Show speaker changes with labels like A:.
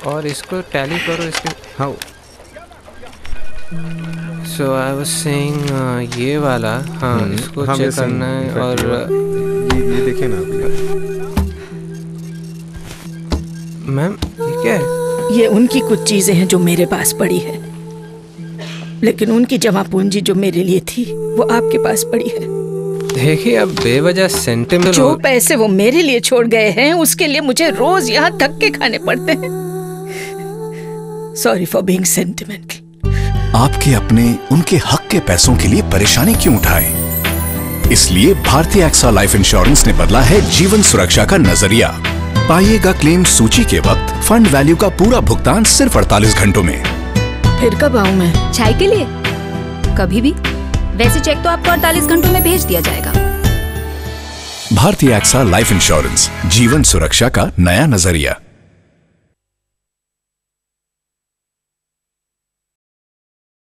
A: और इसको टैली करो इसके। हाँ, सो आई वाज सेइंग ये वाला, हाँ इसको चेक करना है। और
B: ये देखिए ना
A: मैम, ये क्या है?
C: ये उनकी कुछ चीजें हैं जो मेरे पास पड़ी है, लेकिन उनकी जमा पूंजी जो मेरे लिए थी वो आपके पास पड़ी है।
A: देखिए, अब बेवजह सेंटिमेंटल
C: जो पैसे वो मेरे लिए छोड़ गए हैं उसके लिए मुझे रोज यहाँ धक्के खाने पड़ते हैं। Sorry for being sentimental.
D: आपके अपने उनके हक के पैसों के लिए परेशानी क्यों उठाएं? इसलिए भारतीय एक्सा लाइफ इंश्योरेंस ने बदला है जीवन सुरक्षा का नजरिया। पाइएगा क्लेम सूची के वक्त फंड वैल्यू का पूरा भुगतान सिर्फ 48 घंटों में।
C: फिर कब आऊँ मैं?
E: चाय के लिए कभी भी। वैसे चेक तो आपको 48 घंटों में भेज दिया जाएगा।
D: भारतीय एक्सा लाइफ इंश्योरेंस, जीवन सुरक्षा का नया नजरिया।